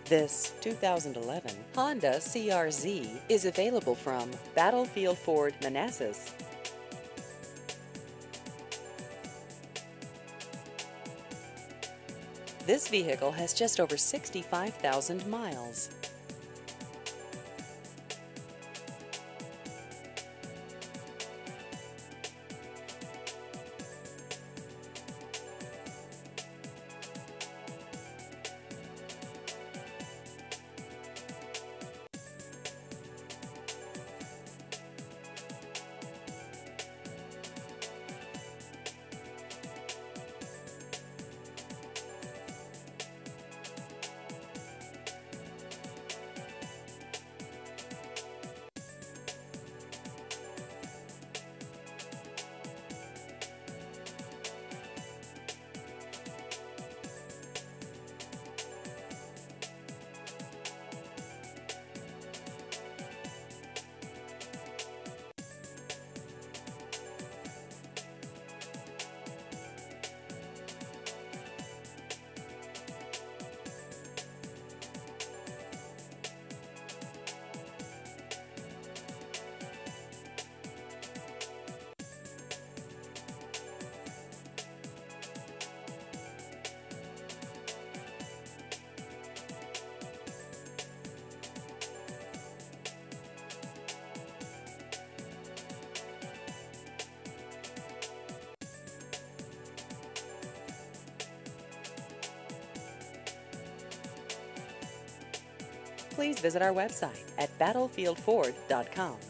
This 2011 Honda CR-Z is available from Battlefield Ford Manassas. This vehicle has just over 65,000 miles. Please visit our website at battlefieldford.com.